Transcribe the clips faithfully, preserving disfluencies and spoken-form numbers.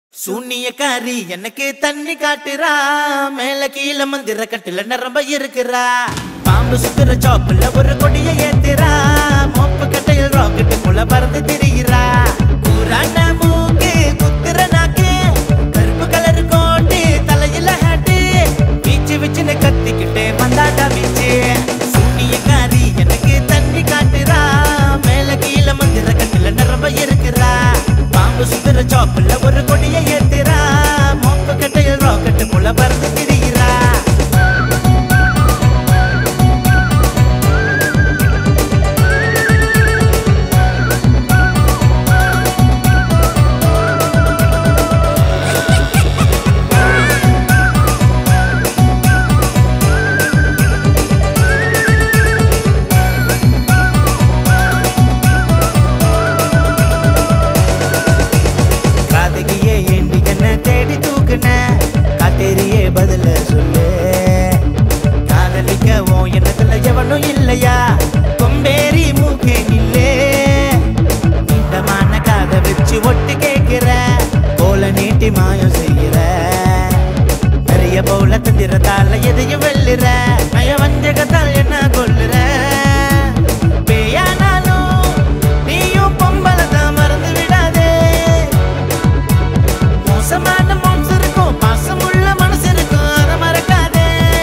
சூனியக்காரி எனக்கு தண்ணி காட்டுறா, மேல கீழ மந்திர கட்டுல நரம்ப இருக்கிறா. பாம்பு சுத்துற சாப்புல ஒரு கொடிய ஏத்துறா, மோப்பு கட்டையில் ராக்கெட்டு போல பறந்து திரிகிறா. கூரான மூக்கு குத்துற நாக்கு, கருப்பு கலர் கோட்டு தலையில ஹேட்டு, பீச்சு வச்சுன்னு கத்திக்கிட்டே மந்தாட்டா பீச்சு. சூனியக்காரி எனக்கு தண்ணி காட்டுறா, மேல கீழ மந்திர கட்டுல நரம்ப இருக்கிறா. பாம்பு சுத்துற சாப்புல ஒரு கொடிய ஏத்துறா, மோப்பு கட்டையில் ராக்கெட்டு போல பறந்து திரிகிறா. காத்தேரியே பதில சொல்லு, காதலிக்க ஓ எண்ணத்துல எவனும் இல்லையா? கொம்பேரி மூக்கே நில்லே, நீண்டமான காத வச்சு ஒட்டு கேட்கிற, போல நீட்டி மாயம் செய்கிற, நிறைய போல தந்திரத்தால எதையும் வெல்லுற, நய வஞ்சகத்தால் என்ன கொல்லுற. பேயானாலும் நீயும் பொம்பளை தான் மறந்து விடாதே, மோசமான பாசமுள்ள மனசு இருக்கும் அத மறக்காதே.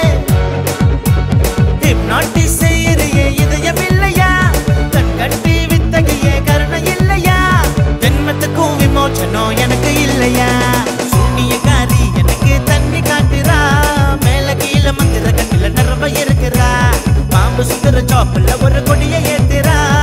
ஹிப்னாட்டிஸ் செய்யறியே இதயம் இல்லையா, கண் கட்டி வித்தகையே கருணை இல்லையா, ஜென்மத்துக்கும் விமோச்சனம் எனக்கு இல்லையா. சூனியக்காரி எனக்கு தண்ணி காட்டுறா, மேல கீழ மந்திர கட்டில நரம்ப இருக்கிறா. பாம்பு சுத்துற சாப்புல ஒரு கொடிய ஏத்துறா,